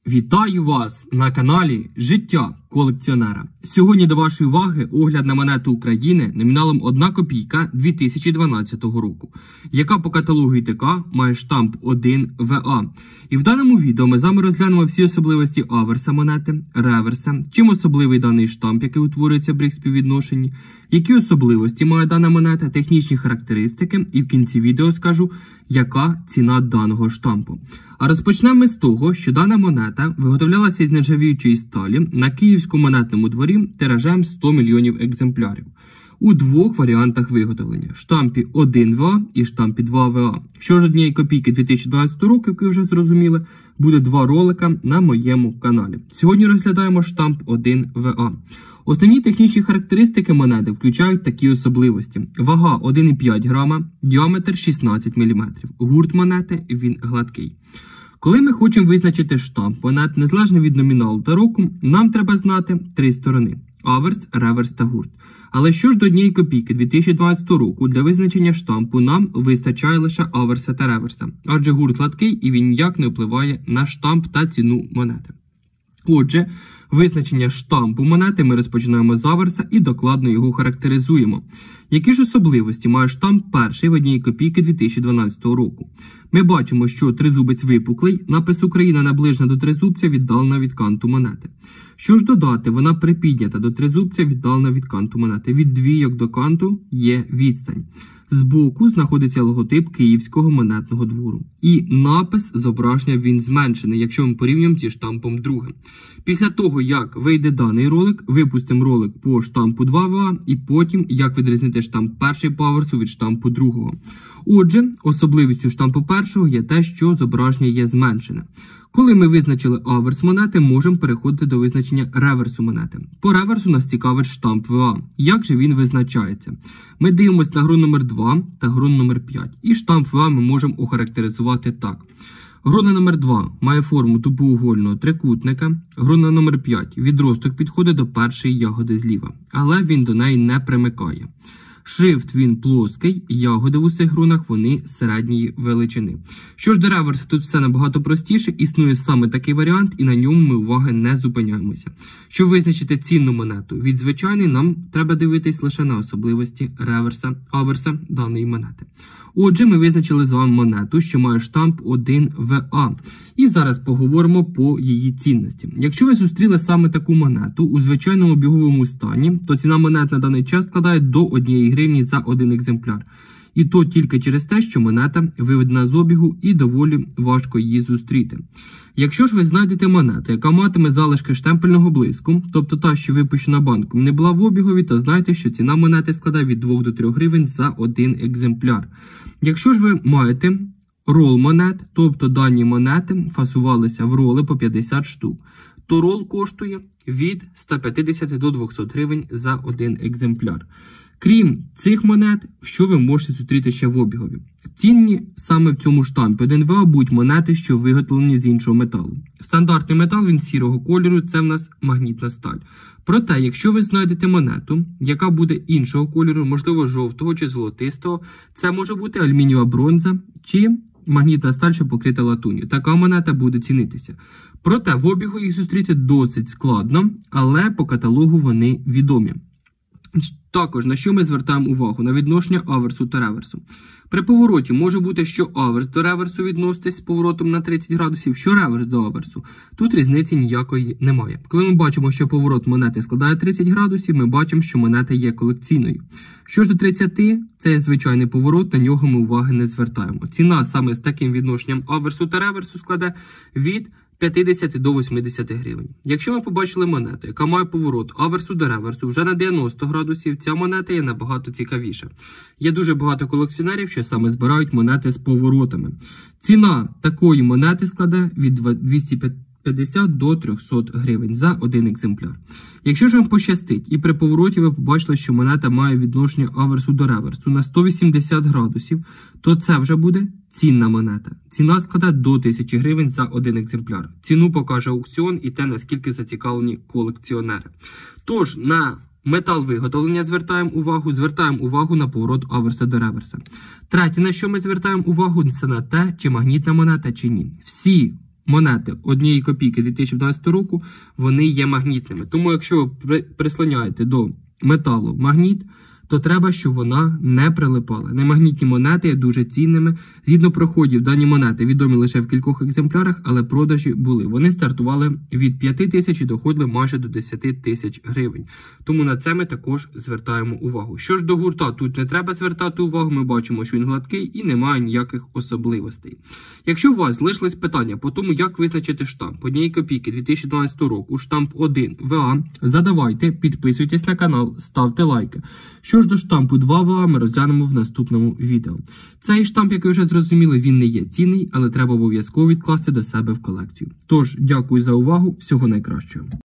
Вітаю вас на каналі Життя колекціонера. Сьогодні до вашої уваги огляд на монету України номіналом 1 копійка 2012 року, яка по каталогу ІТК має штамп 1ВА. І в даному відео ми з вами розглянемо всі особливості аверса монети, реверса, чим особливий даний штамп, який утворюється при їх співвідношенні, які особливості має дана монета, технічні характеристики, і в кінці відео скажу, яка ціна даного штампу. А розпочнемо з того, що дана монета виготовлялася із нержавіючої сталі на Київському монетному дворі тиражем 100 мільйонів екземплярів. У двох варіантах виготовлення – штампі 1ВА і штампі 2ВА. Що ж 1 копійки 2012 року, як ви вже зрозуміли, буде два ролика на моєму каналі. Сьогодні розглядаємо штамп 1ВА. Основні технічні характеристики монети включають такі особливості. Вага 1,5 грама, діаметр 16 мм. Гурт монети він гладкий. Коли ми хочемо визначити штамп монет, незалежно від номіналу та року, нам треба знати три сторони – аверс, реверс та гурт. Але що ж до 1 копійки 2012 року, для визначення штампу нам вистачає лише аверса та реверса, адже гурт гладкий і він ніяк не впливає на штамп та ціну монети. Отже, визначення штампу монети ми розпочинаємо з аверса і докладно його характеризуємо. Які ж особливості має штамп перший в 1 копійки 2012 року? Ми бачимо, що тризубець випуклий, напис «Україна» наближена до тризубця, віддалена від канту монети. Що ж додати, вона припіднята до тризубця, віддалена від канту монети. Від двійок до канту є відстань. Збоку знаходиться логотип Київського монетного двору. І напис зображення він зменшений, якщо ми порівнюємо зі штампом другим. Після того, як вийде даний ролик, випустимо ролик по штампу 2ВА і потім, як відрізнити штамп перший по аверсу від штампу другого. Отже, особливістю штампу першого є те, що зображення є зменшене. Коли ми визначили аверс монети, можемо переходити до визначення реверсу монети. По реверсу нас цікавить штамп ВА. Як же він визначається? Ми дивимося на грон номер 2 та грон номер 5. І штамп ВА ми можемо охарактеризувати так. Грона номер 2 має форму тупоугольного трикутника. Грона номер 5 відросток підходить до першої ягоди зліва, але він до неї не примикає. Шрифт він плоский, ягоди в усіх гронах вони середньої величини. Що ж до реверсу, тут все набагато простіше, існує саме такий варіант і на ньому ми уваги не зупиняємося. Щоб визначити цінну монету від звичайної, нам треба дивитись лише на особливості реверса, аверса даної монети. Отже, ми визначили з вами монету, що має штамп 1ВА. І зараз поговоримо по її цінності. Якщо ви зустріли саме таку монету у звичайному обіговому стані, то ціна монет на даний час складає до 1 гривні за один екземпляр. І то тільки через те, що монета виведена з обігу і доволі важко її зустріти. Якщо ж ви знайдете монету, яка матиме залишки штемпельного блиску, тобто та, що випущена банком, не була в обігові, то знайте, що ціна монети складає від 2 до 3 гривень за один екземпляр. Якщо ж ви маєте рол монет, тобто дані монети фасувалися в роли по 50 штук, то рол коштує від 150 до 200 гривень за один екземпляр. Крім цих монет, що ви можете зустріти ще в обігові? Цінні саме в цьому штампі 1ВА будуть монети, що виготовлені з іншого металу. Стандартний метал, він сірого кольору, це в нас магнітна сталь. Проте, якщо ви знайдете монету, яка буде іншого кольору, можливо жовтого чи золотистого, це може бути алюмінієва бронза чи магнітна сталь, що покрита латунню. Така монета буде цінитися. Проте, в обігу їх зустріти досить складно, але по каталогу вони відомі. Також, на що ми звертаємо увагу? На відношення аверсу та реверсу. При повороті може бути, що аверс до реверсу відноситься з поворотом на 30 градусів, що реверс до аверсу. Тут різниці ніякої немає. Коли ми бачимо, що поворот монети складає 30 градусів, ми бачимо, що монета є колекційною. Що ж до 30, це є звичайний поворот, на нього ми уваги не звертаємо. Ціна саме з таким відношенням аверсу та реверсу складе від 50 до 80 гривень. Якщо ми побачили монету, яка має поворот аверсу до реверсу вже на 90 градусів, ця монета є набагато цікавіша. Є дуже багато колекціонерів, що саме збирають монети з поворотами. Ціна такої монети складе від 250 до 300 гривень за один екземпляр. Якщо ж вам пощастить і при повороті ви побачили, що монета має відношення аверсу до реверсу на 180 градусів, то це вже буде цінна монета. Ціна складає до 1000 гривень за один екземпляр. Ціну покаже аукціон і те, наскільки зацікавлені колекціонери. Тож, на метал виготовлення звертаємо увагу на поворот аверса до реверса. Третє, на що ми звертаємо увагу, це на те, чи магнітна монета, чи ні. Всі монети 1 копійки 2012 року, вони є магнітними. Тому якщо ви прислоняєте до металу магніт, то треба, щоб вона не прилипала. Немагнітні монети є дуже цінними. Згідно проходів, дані монети відомі лише в кількох екземплярах, але продажі були. Вони стартували від 5 тисяч і доходили майже до 10 тисяч гривень. Тому на це ми також звертаємо увагу. Що ж до гурта, тут не треба звертати увагу, ми бачимо, що він гладкий і немає ніяких особливостей. Якщо у вас залишились питання по тому, як визначити штамп 1 копійки 2012 року, штамп 1 ВА, задавайте, підписуйтесь на канал, ставте лайки. Що ж до штампу 2 ВА ми розглянемо в наступному відео. Цей штамп, як ви вже зрозуміли, він не є цінний, але треба обов'язково відкласти до себе в колекцію. Тож, дякую за увагу, всього найкращого.